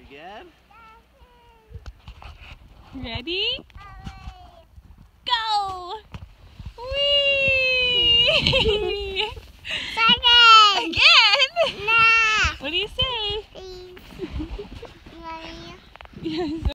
Again? Ready? Go! Whee! Second! Again? Nah! What do you say? Please. Mommy. Yes.